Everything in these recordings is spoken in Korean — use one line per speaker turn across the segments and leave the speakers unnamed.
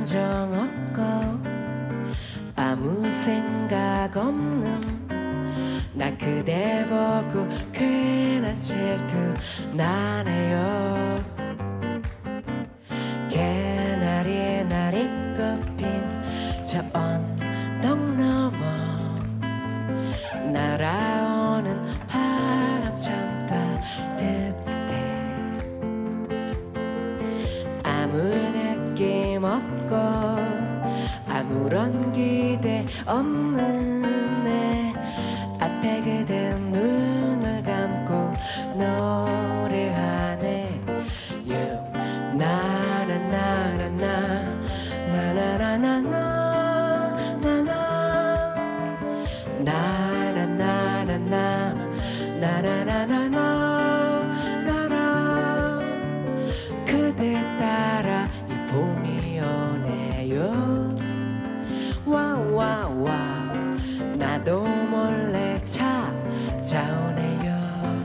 감정 없고 아무 생각 없는 나 그대 보고 괜한 질투 나네요. 개나리 날이 꽃핀 저 언덕 넘어 날아오는 바람 참 따뜻해. 아무 느낌 없고 아무런 기대 없는 내 앞에 그대 눈을 감고 노래하네. You 나나나나나 나나나나나 나나나나나 나나나나나 나나 그대 따라 이 봄이 오네요. 와와와 나도 몰래 찾아오네요.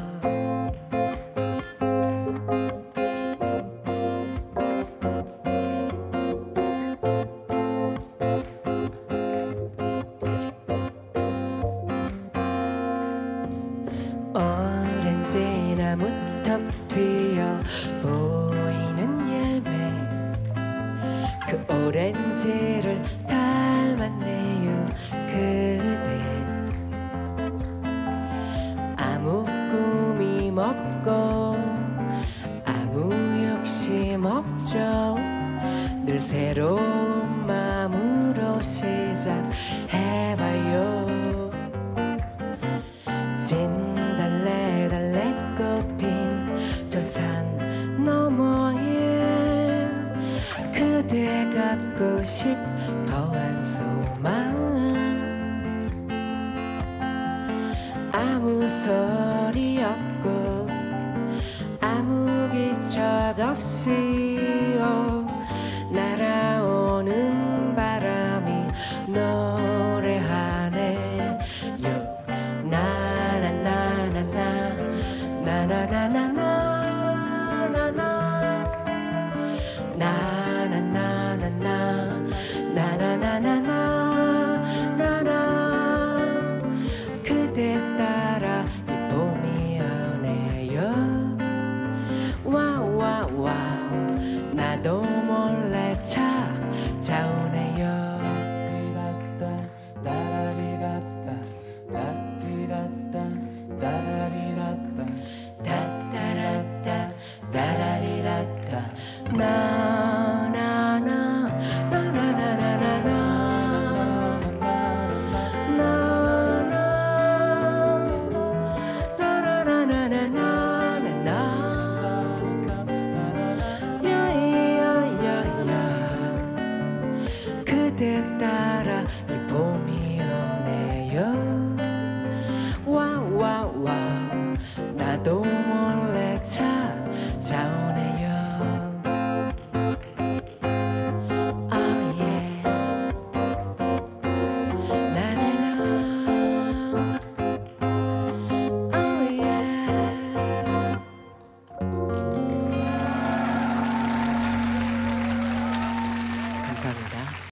오렌지 나무톱 뒤어 보이는 열매 그 오렌지를 닮았네요. 그대 아무 꿈이 없고 아무 욕심 없죠. 늘 새로운 마음으로 시작해봐요. 진달래 꽃핀 저 산 너머에 그대 갖고 싶어 한 소망 아무 소리 없고 아무 기척 없이 날아오는 바람이 노래하네. 나나나나나 나나나나나 나나나나나 나나나나나 나나 그대 따라 이 봄이 오네요. 와와와 나도 몰래 찾아오네요. 따따라따 따라리라따 나나나 나나나나나 나나나나나나 야야야야 그대 따라